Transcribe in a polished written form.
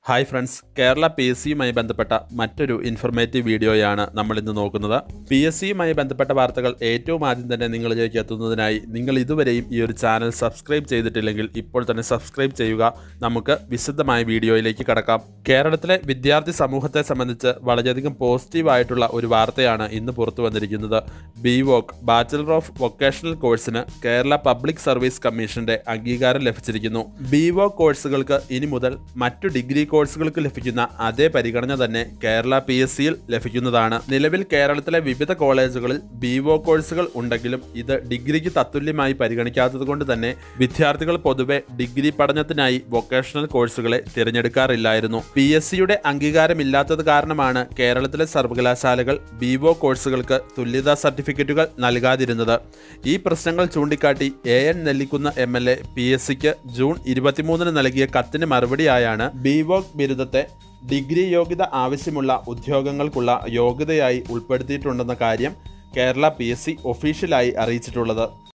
Hi friends, Kerala PSCയുമായി ബന്ധപ്പെട്ട മറ്റൊരു informative വീഡിയോയാണ് നമ്മൾ ഇന്ന് നോക്കുന്നത്. PSCയുമായി ബന്ധപ്പെട്ട വാർത്തകൾ ഏറ്റവും ആദ്യം തന്നെ നിങ്ങളിലേക്ക് എത്തുന്നതിനായി നിങ്ങൾ ഇതുവരെയും ഈ ഒരു ചാനൽ സബ്സ്ക്രൈബ് ചെയ്തിട്ടില്ലെങ്കിൽ ഇപ്പോൾ തന്നെ സബ്സ്ക്രൈബ് ചെയ്യുക. നമുക്ക് വിശദമായ വീഡിയോയിലേക്ക് കടക്കാം. കേരളത്തിലെ വിദ്യാർത്ഥി സമൂഹത്തെ സംബന്ധിച്ച് വളരെയധികം പോസിറ്റീവായിട്ടുള്ള ഒരു വാർത്തയാണ് ഇന്ന് പുറത്തു വന്നിരിക്കുന്നത്. BVOC ബാച്ചലർ ഓഫ് വൊക്കേഷണൽ കോഴ്സിന് കേരള പബ്ലിക് സർവീസ് കമ്മീഷന്റെ അംഗീകാരം ലഭിച്ചിരിക്കുന്നു. BVOC കോഴ്സുകൾക്ക് ഇനി മുതൽ മറ്റു ഡിഗ്രി കോഴ്സുകൾക്ക് ലഭിക്കുന്ന അതേ പരിഗണന തന്നെ കേരള PSCയിൽ ലഭിക്കുന്നതാണ്. നിലവിൽ കേരളത്തിലെ വിവിധ കോളേജുകളിൽ BVOC കോഴ്സുകൾ ഉണ്ടെങ്കിലും ഇത് ഡിഗ്രിക്ക് തത്തുല്യമായി പരിഗണിക്കാത്തതുകൊണ്ട് തന്നെ വിദ്യാർത്ഥികൾ പൊതുവെ ഡിഗ്രി പഠനത്തിനായി വൊക്കേഷണൽ കോഴ്സുകളെ തിരഞ്ഞെടുക്കാറില്ലായിരുന്നു. PSCയുടെ അംഗീകാരമില്ലാത്തത് കാരണമാണ് കേരളത്തിലെ സർവകലാശാലകൾ BVOC കോഴ്സുകൾക്ക് തുല്യതാ സർട്ടിഫിക്കറ്റുകൾ നൽകാതിരുന്നത്. ഈ പ്രശ്നങ്ങൾ ചൂണ്ടിക്കാട്ടി AN നെല്ലിക്കുന്ന MLA PSCക്ക് ജൂൺ 23 നൽകിയ കത്തിന് മറുപടിയായാണ് BVOC ബിരുദത്തെ ഡിഗ്രി യോഗ്യത ആവശ്യമുള്ള ഉദ്യോഗങ്ങൾക്കുള്ള യോഗ്യതയായി ഉൾപ്പെടുത്തിയിട്ടുണ്ടെന്ന കാര്യം കേരള PSC ഒഫീഷ്യലായി അറിയിച്ചിട്ടുള്ളത്.